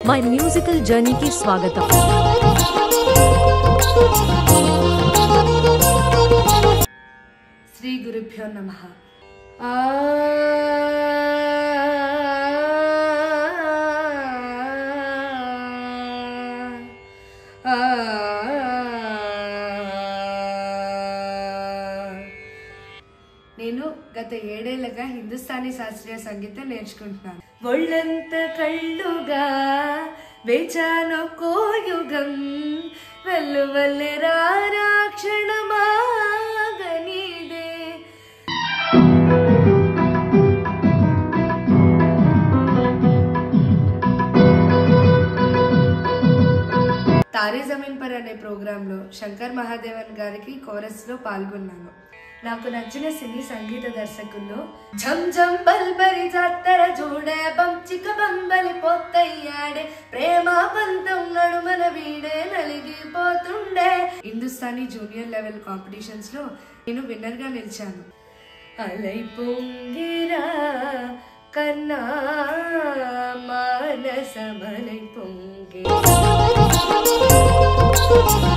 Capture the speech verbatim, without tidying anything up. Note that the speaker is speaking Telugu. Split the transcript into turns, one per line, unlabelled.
మై మ్యూజికల్ జర్నీకి స్వాగతం.
శ్రీ గురుభ్యో నమః. ఆ నేను గత ఏడేళ్లుగా హిందుస్థానీ శాస్త్రీయ సంగీతం నేర్చుకుంటున్నాను. ఒళ్ళంత కళ్ళుగా వేచాను కోయుగం వెల్లు వల్లె రాక్షణమాగనీదే. తారే జమీన్ పర్ అనే ప్రోగ్రాంలో శంకర్ మహాదేవన్ గారికి కోరస్ లో పాల్గొన్నాను. నాకు నచ్చిన సినీ సంగీత దర్శకుల్లో ఝం ఝం బల్బరి జాతర చూడే బంచిక బంబలి పోతయ్యాడే ప్రేమ పంతం నడుమన వీడే నలిగిపోతుండే. హిందుస్థానీ జూనియర్ లెవెల్ కాంపిటీషన్స్ లో నేను విన్నర్ గా నిలిచాను. అలై పొంగిరా కన్నా మానసమలై పొంగి